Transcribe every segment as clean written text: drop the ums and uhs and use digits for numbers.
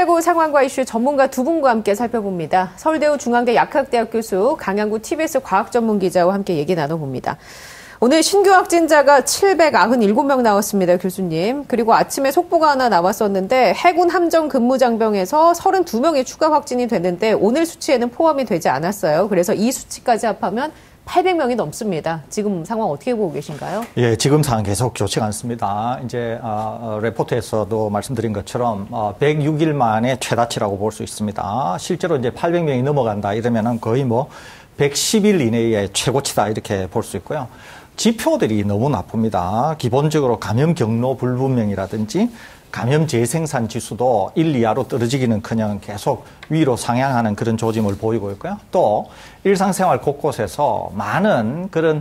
코로나19 상황과 이슈 전문가 두 분과 함께 살펴봅니다. 서울대우 중앙대 약학대학 교수, 강양구 TBS 과학전문기자와 함께 얘기 나눠봅니다. 오늘 신규 확진자가 797명 나왔습니다, 교수님. 그리고 아침에 속보가 하나 나왔었는데 해군 함정 근무장병에서 32명이 추가 확진이 됐는데 오늘 수치에는 포함이 되지 않았어요. 그래서 이 수치까지 합하면 800명이 넘습니다. 지금 상황 어떻게 보고 계신가요? 예, 지금 상황 계속 좋지가 않습니다. 이제 레포트에서도 말씀드린 것처럼 106일 만에 최다치라고 볼 수 있습니다. 실제로 이제 800명이 넘어간다 이러면은 거의 뭐 110일 이내의 최고치다 이렇게 볼 수 있고요. 지표들이 너무 나쁩니다. 기본적으로 감염 경로 불분명이라든지 감염 재생산 지수도 1 이하로 떨어지기는커녕 계속 위로 상향하는 그런 조짐을 보이고 있고요. 또 일상생활 곳곳에서 많은 그런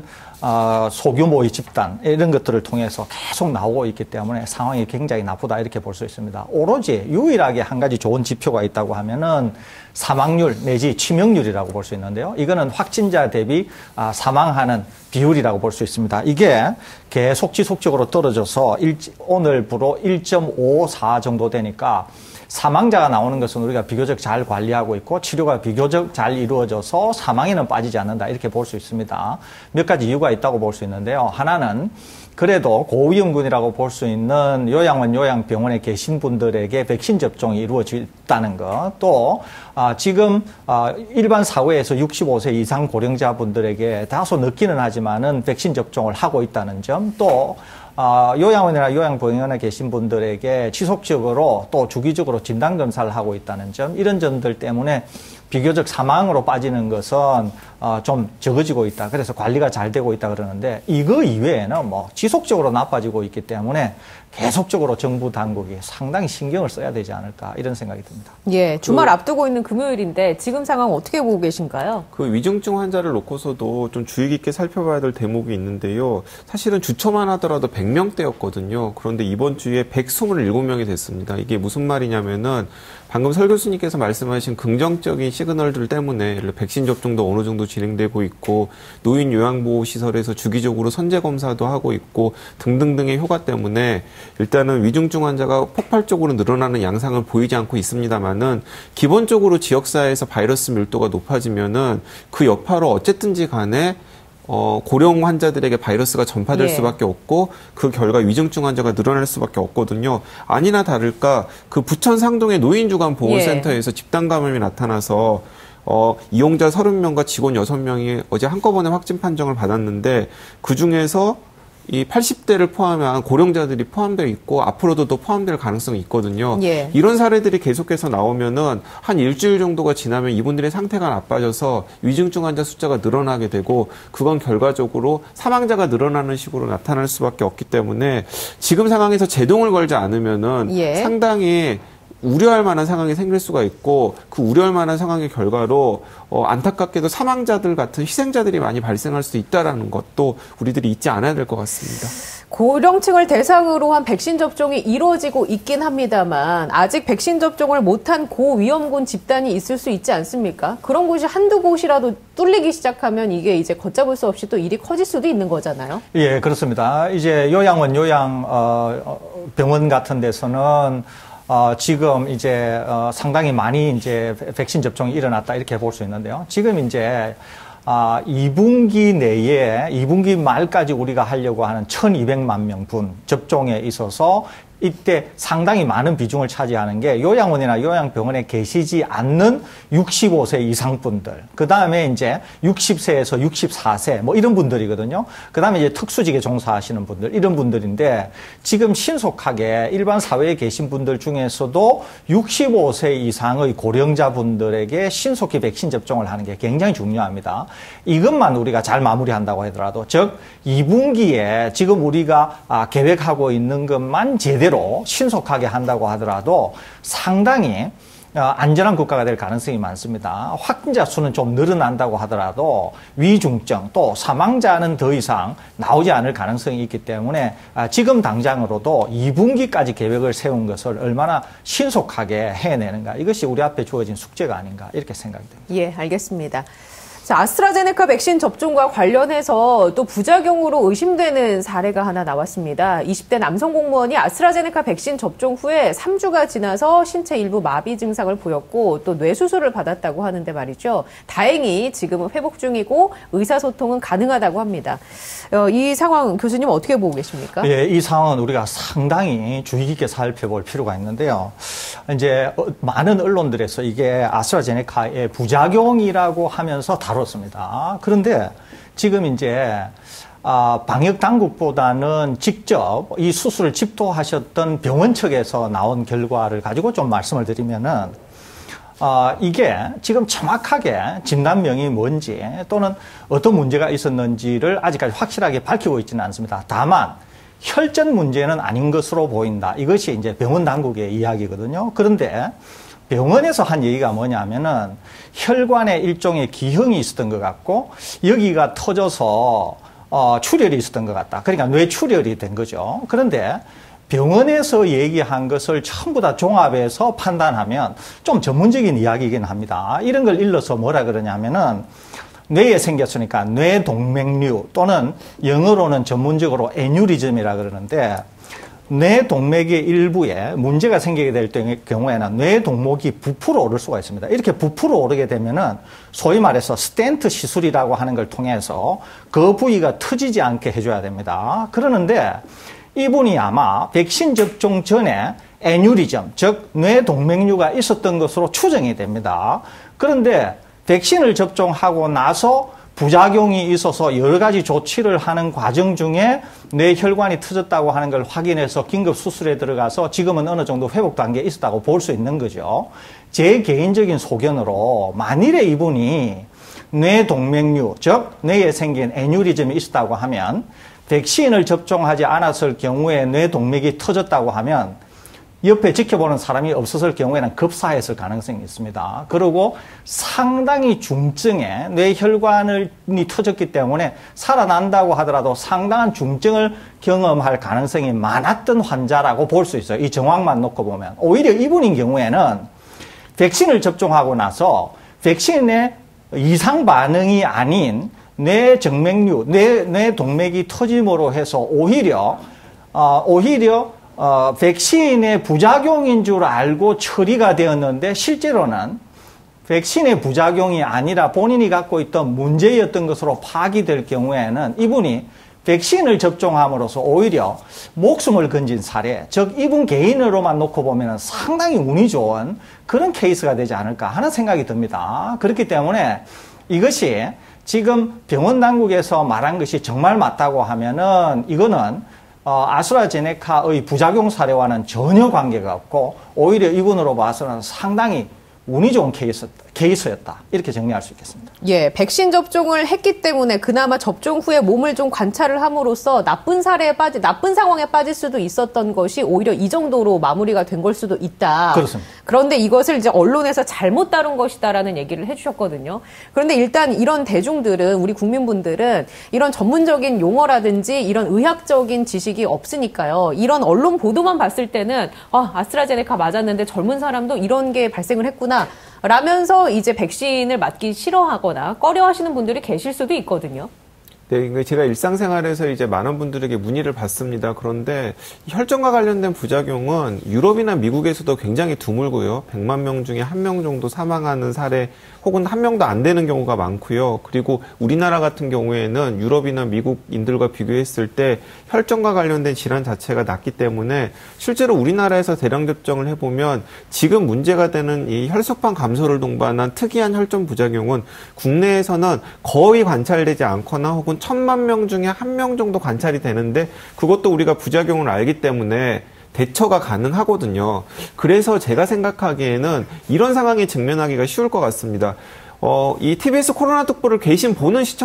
소규모의 집단 이런 것들을 통해서 계속 나오고 있기 때문에 상황이 굉장히 나쁘다 이렇게 볼 수 있습니다. 오로지 유일하게 한 가지 좋은 지표가 있다고 하면은 사망률 내지 치명률이라고 볼 수 있는데요. 이거는 확진자 대비 사망하는 비율이라고 볼 수 있습니다. 이게 계속 지속적으로 떨어져서 오늘부로 1.54 정도 되니까 사망자가 나오는 것은 우리가 비교적 잘 관리하고 있고 치료가 비교적 잘 이루어져서 사망에는 빠지지 않는다 이렇게 볼 수 있습니다. 몇 가지 이유가 있다고 볼 수 있는데요. 하나는 그래도 고위험군이라고 볼 수 있는 요양원, 요양병원에 계신 분들에게 백신 접종이 이루어졌다는 것, 또 지금 일반 사회에서 65세 이상 고령자분들에게 다소 늦기는 하지만은 백신 접종을 하고 있다는 점, 또 요양원이나 요양병원에 계신 분들에게 지속적으로 또 주기적으로 진단검사를 하고 있다는 점, 이런 점들 때문에 비교적 사망으로 빠지는 것은 좀 적어지고 있다. 그래서 관리가 잘 되고 있다 그러는데 이거 이외에는 뭐 지속적으로 나빠지고 있기 때문에 계속적으로 정부 당국이 상당히 신경을 써야 되지 않을까 이런 생각이 듭니다. 예, 주말 앞두고 있는 금요일인데 지금 상황 어떻게 보고 계신가요? 그 위중증 환자를 놓고서도 좀 주의 깊게 살펴봐야 될 대목이 있는데요. 사실은 주초만 하더라도 100명대였거든요. 그런데 이번 주에 127명이 됐습니다. 이게 무슨 말이냐면은 방금 설 교수님께서 말씀하신 긍정적인 시그널들 때문에 백신 접종도 어느 정도 진행되고 있고 노인 요양보호시설에서 주기적으로 선제 검사도 하고 있고 등등등의 효과 때문에 일단은 위중증 환자가 폭발적으로 늘어나는 양상을 보이지 않고 있습니다만은 기본적으로 지역사회에서 바이러스 밀도가 높아지면은 그 여파로 어쨌든지 간에 고령 환자들에게 바이러스가 전파될 수밖에 없고 그 결과 위중증 환자가 늘어날 수밖에 없거든요. 아니나 다를까 그 부천 상동의 노인주간보호센터에서 집단 감염이 나타나서 이용자 30명과 직원 6명이 어제 한꺼번에 확진 판정을 받았는데 그중에서 이 80대를 포함한 고령자들이 포함되어 있고 앞으로도 또 포함될 가능성이 있거든요. 예. 이런 사례들이 계속해서 나오면은 한 일주일 정도가 지나면 이분들의 상태가 나빠져서 위중증 환자 숫자가 늘어나게 되고 그건 결과적으로 사망자가 늘어나는 식으로 나타날 수밖에 없기 때문에 지금 상황에서 제동을 걸지 않으면은 상당히 우려할 만한 상황이 생길 수가 있고 그 우려할 만한 상황의 결과로 안타깝게도 사망자들 같은 희생자들이 많이 발생할 수 있다는 것도 우리들이 잊지 않아야 될 것 같습니다. 고령층을 대상으로 한 백신 접종이 이루어지고 있긴 합니다만 아직 백신 접종을 못한 고위험군 집단이 있을 수 있지 않습니까? 그런 곳이 한두 곳이라도 뚫리기 시작하면 이게 이제 걷잡을 수 없이 또 일이 커질 수도 있는 거잖아요. 예, 그렇습니다. 이제 요양원, 요양병원 같은 데서는 지금 이제 상당히 많이 이제 백신 접종이 일어났다 이렇게 볼 수 있는데요. 지금 이제 2분기 내에 2분기 말까지 우리가 하려고 하는 1,200만 명분 접종에 있어서 이때 상당히 많은 비중을 차지하는 게 요양원이나 요양병원에 계시지 않는 65세 이상 분들, 그 다음에 이제 60세에서 64세 뭐 이런 분들이거든요. 그 다음에 이제 특수직에 종사하시는 분들, 이런 분들인데 지금 신속하게 일반 사회에 계신 분들 중에서도 65세 이상의 고령자 분들에게 신속히 백신 접종을 하는 게 굉장히 중요합니다. 이것만 우리가 잘 마무리한다고 하더라도, 즉 2분기에 지금 우리가 계획하고 있는 것만 제대로 신속하게 한다고 하더라도 상당히 안전한 국가가 될 가능성이 많습니다. 확진자 수는 좀 늘어난다고 하더라도 위중증 또 사망자는 더 이상 나오지 않을 가능성이 있기 때문에 지금 당장으로도 2분기까지 계획을 세운 것을 얼마나 신속하게 해내는가, 이것이 우리 앞에 주어진 숙제가 아닌가 이렇게 생각이 됩니다. 예, 알겠습니다. 자, 아스트라제네카 백신 접종과 관련해서 또 부작용으로 의심되는 사례가 하나 나왔습니다. 20대 남성 공무원이 아스트라제네카 백신 접종 후에 3주가 지나서 신체 일부 마비 증상을 보였고 또 뇌수술을 받았다고 하는데 말이죠. 다행히 지금은 회복 중이고 의사소통은 가능하다고 합니다. 이 상황 교수님 어떻게 보고 계십니까? 예, 이 상황은 우리가 상당히 주의 깊게 살펴볼 필요가 있는데요. 이제 많은 언론들에서 이게 아스트라제네카의 부작용이라고 하면서 다뤘습니다. 그런데 지금 이제 방역 당국보다는 직접 이 수술을 집도하셨던 병원 측에서 나온 결과를 가지고 좀 말씀을 드리면은 이게 지금 정확하게 진단명이 뭔지 또는 어떤 문제가 있었는지를 아직까지 확실하게 밝히고 있지는 않습니다. 다만 혈전 문제는 아닌 것으로 보인다. 이것이 이제 병원 당국의 이야기거든요. 그런데 병원에서 한 얘기가 뭐냐면은 혈관에 일종의 기형이 있었던 것 같고 여기가 터져서 출혈이 있었던 것 같다. 그러니까 뇌출혈이 된 거죠. 그런데 병원에서 얘기한 것을 전부 다 종합해서 판단하면 좀 전문적인 이야기이긴 합니다. 이런 걸 일러서 뭐라 그러냐면은 뇌에 생겼으니까 뇌동맥류 또는 영어로는 전문적으로 에뉴리즘이라 그러는데 뇌동맥의 일부에 문제가 생기게 될 경우에는 뇌동맥이 부풀어 오를 수가 있습니다. 이렇게 부풀어 오르게 되면은 소위 말해서 스텐트 시술이라고 하는 걸 통해서 그 부위가 터지지 않게 해줘야 됩니다. 그러는데 이분이 아마 백신 접종 전에 에뉴리즘, 즉 뇌동맥류가 있었던 것으로 추정이 됩니다. 그런데 백신을 접종하고 나서 부작용이 있어서 여러 가지 조치를 하는 과정 중에 뇌혈관이 터졌다고 하는 걸 확인해서 긴급 수술에 들어가서 지금은 어느 정도 회복 단계에 있었다고 볼 수 있는 거죠. 제 개인적인 소견으로 만일에 이분이 뇌동맥류, 즉 뇌에 생긴 에뉴리즘이 있었다고 하면 백신을 접종하지 않았을 경우에 뇌동맥이 터졌다고 하면 옆에 지켜보는 사람이 없었을 경우에는 급사했을 가능성이 있습니다. 그리고 상당히 중증의 뇌혈관이 터졌기 때문에 살아난다고 하더라도 상당한 중증을 경험할 가능성이 많았던 환자라고 볼 수 있어요. 이 정황만 놓고 보면. 오히려 이분인 경우에는 백신을 접종하고 나서 백신의 이상 반응이 아닌 뇌정맥류, 뇌동맥이 터짐으로 해서 오히려 백신의 부작용인 줄 알고 처리가 되었는데 실제로는 백신의 부작용이 아니라 본인이 갖고 있던 문제였던 것으로 파악될 경우에는 이분이 백신을 접종함으로써 오히려 목숨을 건진 사례, 즉 이분 개인으로만 놓고 보면 상당히 운이 좋은 그런 케이스가 되지 않을까 하는 생각이 듭니다. 그렇기 때문에 이것이 지금 병원 당국에서 말한 것이 정말 맞다고 하면은 이거는 아스트라제네카의 부작용 사례와는 전혀 관계가 없고 오히려 이분으로 봐서는 상당히 운이 좋은 케이스였다. 이렇게 정리할 수 있겠습니다. 예, 백신 접종을 했기 때문에 그나마 접종 후에 몸을 좀 관찰을 함으로써 나쁜 상황에 빠질 수도 있었던 것이 오히려 이 정도로 마무리가 된 걸 수도 있다. 그렇습니다. 그런데 이것을 이제 언론에서 잘못 다룬 것이다라는 얘기를 해주셨거든요. 그런데 일단 이런 대중들은, 우리 국민분들은 이런 전문적인 용어라든지 이런 의학적인 지식이 없으니까요. 이런 언론 보도만 봤을 때는 아스트라제네카 맞았는데 젊은 사람도 이런 게 발생을 했구나. 라면서 이제 백신을 맞기 싫어하거나 꺼려하시는 분들이 계실 수도 있거든요. 네, 제가 일상생활에서 이제 많은 분들에게 문의를 받습니다. 그런데 혈전과 관련된 부작용은 유럽이나 미국에서도 굉장히 드물고요. 100만 명 중에 1명 정도 사망하는 사례 혹은 1명도 안 되는 경우가 많고요. 그리고 우리나라 같은 경우에는 유럽이나 미국인들과 비교했을 때 혈전과 관련된 질환 자체가 낮기 때문에 실제로 우리나라에서 대량 접종을 해보면 지금 문제가 되는 이 혈소판 감소를 동반한 특이한 혈전 부작용은 국내에서는 거의 관찰되지 않거나 혹은 1000만 명 중에 1명 정도 관찰이 되는데 그것도 우리가 부작용을 알기 때문에 대처가 가능하거든요. 그래서 제가 생각하기에는 이런 상황에 직면하기가 쉬울 것 같습니다. 이 TBS 코로나 특보를 계속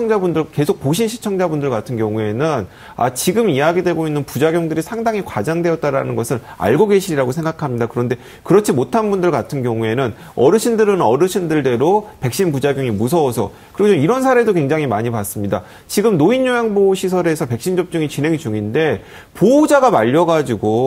보신 시청자분들 같은 경우에는 지금 이야기되고 있는 부작용들이 상당히 과장되었다라는 것을 알고 계시리라고 생각합니다. 그런데 그렇지 못한 분들 같은 경우에는 어르신들은 어르신들대로 백신 부작용이 무서워서 그리고 이런 사례도 굉장히 많이 봤습니다. 지금 노인요양보호시설에서 백신 접종이 진행 중인데 보호자가 말려가지고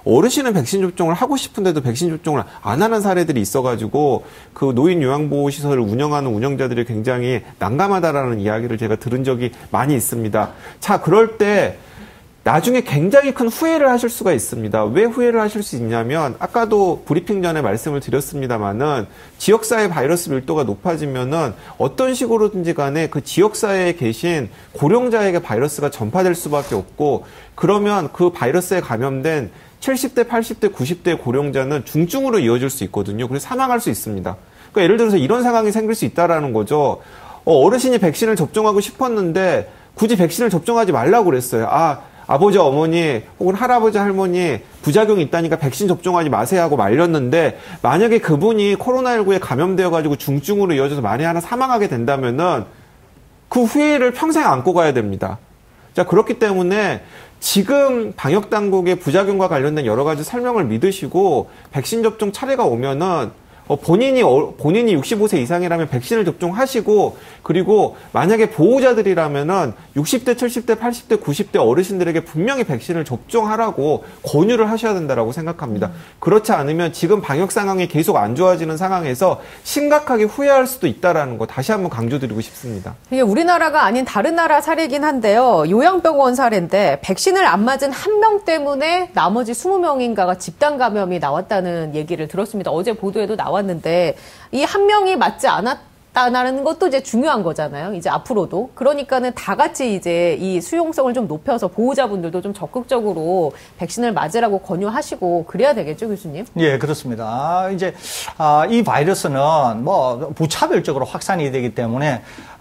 어르신은 백신 접종을 하고 싶은데도 백신 접종을 안 하는 사례들이 있어가지고 그 노인 요양보호시설을 운영하는 운영자들이 굉장히 난감하다라는 이야기를 제가 들은 적이 많이 있습니다. 자, 그럴 때 나중에 굉장히 큰 후회를 하실 수가 있습니다. 왜 후회를 하실 수 있냐면 아까도 브리핑 전에 말씀을 드렸습니다마는 지역사회 바이러스 밀도가 높아지면은 어떤 식으로든지 간에 그 지역사회에 계신 고령자에게 바이러스가 전파될 수밖에 없고 그러면 그 바이러스에 감염된 70대, 80대, 90대 고령자는 중증으로 이어질 수 있거든요. 그래서 사망할 수 있습니다. 그러니까 예를 들어서 이런 상황이 생길 수 있다라는 거죠. 어르신이 백신을 접종하고 싶었는데 굳이 백신을 접종하지 말라고 그랬어요. 아버지, 어머니 혹은 할아버지, 할머니 부작용이 있다니까 백신 접종하지 마세요 하고 말렸는데 만약에 그분이 코로나19에 감염되어가지고 중증으로 이어져서 만에 하나 사망하게 된다면은 그 후회를 평생 안고 가야 됩니다. 자, 그렇기 때문에 지금 방역당국의 부작용과 관련된 여러 가지 설명을 믿으시고 백신 접종 차례가 오면은 본인이 65세 이상이라면 백신을 접종하시고 그리고 만약에 보호자들이라면은 60대, 70대, 80대, 90대 어르신들에게 분명히 백신을 접종하라고 권유를 하셔야 된다라고 생각합니다. 그렇지 않으면 지금 방역 상황이 계속 안 좋아지는 상황에서 심각하게 후회할 수도 있다라는 거 다시 한번 강조드리고 싶습니다. 이게 우리나라가 아닌 다른 나라 사례이긴 한데요. 요양병원 사례인데 백신을 안 맞은 한 명 때문에 나머지 20명인가가 집단 감염이 나왔다는 얘기를 들었습니다. 어제 보도에도 나왔는데 이 한 명이 맞지 않았다는 것도 이제 중요한 거잖아요. 이제 앞으로도. 그러니까는 다 같이 이제 이 수용성을 좀 높여서 보호자분들도 좀 적극적으로 백신을 맞으라고 권유하시고 그래야 되겠죠, 교수님? 예, 그렇습니다. 이제 이 바이러스는 뭐 무차별적으로 확산이 되기 때문에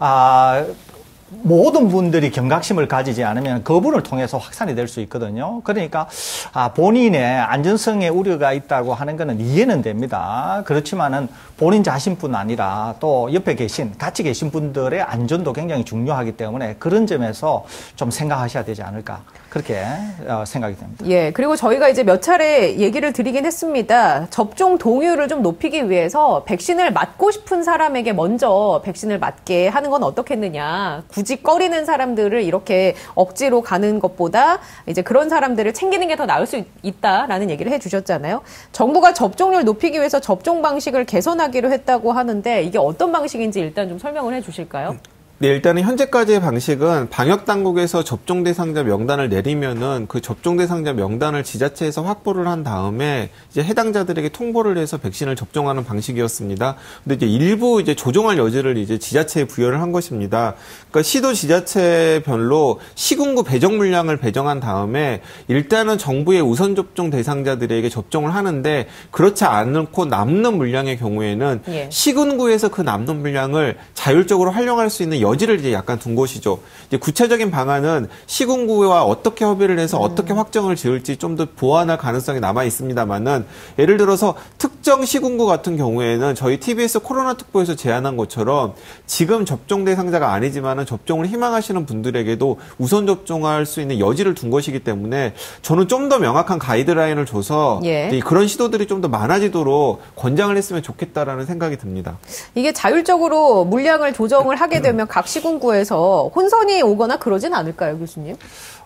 모든 분들이 경각심을 가지지 않으면 그분을 통해서 확산이 될 수 있거든요. 그러니까 본인의 안전성에 우려가 있다고 하는 것은 이해는 됩니다. 그렇지만은 본인 자신뿐 아니라 또 옆에 같이 계신 분들의 안전도 굉장히 중요하기 때문에 그런 점에서 좀 생각하셔야 되지 않을까 그렇게 생각이 됩니다. 예, 그리고 저희가 이제 몇 차례 얘기를 드리긴 했습니다. 접종 동의율을 좀 높이기 위해서 백신을 맞고 싶은 사람에게 먼저 백신을 맞게 하는 건 어떻겠느냐. 굳이 꺼리는 사람들을 이렇게 억지로 가는 것보다 이제 그런 사람들을 챙기는 게 더 나을 수 있다라는 얘기를 해주셨잖아요. 정부가 접종률 높이기 위해서 접종 방식을 개선하기로 했다고 하는데 이게 어떤 방식인지 일단 좀 설명을 해주실까요? 네, 일단은 현재까지의 방식은 방역 당국에서 접종 대상자 명단을 내리면은 그 접종 대상자 명단을 지자체에서 확보를 한 다음에 이제 해당자들에게 통보를 해서 백신을 접종하는 방식이었습니다. 근데 이제 일부 이제 조정할 여지를 이제 지자체에 부여를 한 것입니다. 그러니까 시도 지자체별로 시군구 배정 물량을 배정한 다음에 일단은 정부의 우선 접종 대상자들에게 접종을 하는데 그렇지 않고 남는 물량의 경우에는 시군구에서 그 남는 물량을 자율적으로 활용할 수 있는 여지를 이제 약간 둔 것이죠. 이제 구체적인 방안은 시군구와 어떻게 협의를 해서 어떻게 확정을 지을지 좀 더 보완할 가능성이 남아 있습니다만은 예를 들어서 특정 시군구 같은 경우에는 저희 TBS 코로나 특보에서 제안한 것처럼 지금 접종 대상자가 아니지만은 접종을 희망하시는 분들에게도 우선 접종할 수 있는 여지를 둔 것이기 때문에 저는 좀 더 명확한 가이드라인을 줘서 그런 시도들이 좀 더 많아지도록 권장을 했으면 좋겠다라는 생각이 듭니다. 이게 자율적으로 물량을 조정을 하게 되면 각 시군구에서 혼선이 오거나 그러진 않을까요, 교수님?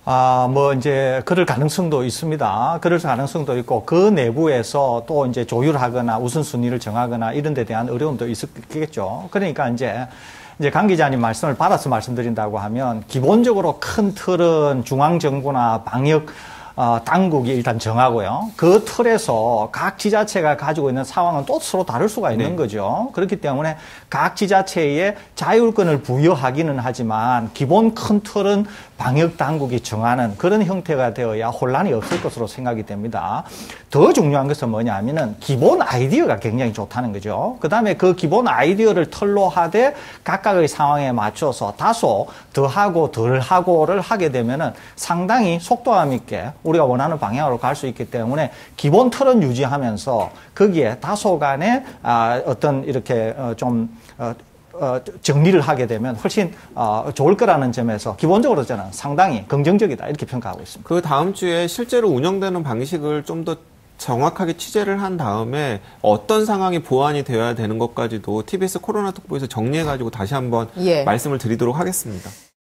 이제, 그럴 가능성도 있습니다. 그럴 가능성도 있고, 그 내부에서 또 이제 조율하거나 우선순위를 정하거나 이런 데 대한 어려움도 있겠죠. 그러니까 이제 강 기자님 말씀을 받아서 말씀드린다고 하면, 기본적으로 큰 틀은 중앙정부나 방역 당국이 일단 정하고요. 그 틀에서 각 지자체가 가지고 있는 상황은 또 서로 다를 수가 있는 거죠. 그렇기 때문에 각 지자체에 자율권을 부여하기는 하지만 기본 큰 틀은 방역 당국이 정하는 그런 형태가 되어야 혼란이 없을 것으로 생각이 됩니다. 더 중요한 것은 뭐냐면은 기본 아이디어가 굉장히 좋다는 거죠. 그 다음에 그 기본 아이디어를 털로 하되 각각의 상황에 맞춰서 다소 더하고 덜하고를 하게 되면은 상당히 속도감 있게 우리가 원하는 방향으로 갈 수 있기 때문에 기본 틀은 유지하면서 거기에 다소간의 어떤 이렇게 정리를 하게 되면 훨씬 좋을 거라는 점에서 기본적으로 저는 상당히 긍정적이다 이렇게 평가하고 있습니다. 그 다음 주에 실제로 운영되는 방식을 좀 더 정확하게 취재를 한 다음에 어떤 상황이 보완이 되어야 되는 것까지도 TBS 코로나 특보에서 정리해가지고 다시 한번 말씀을 드리도록 하겠습니다.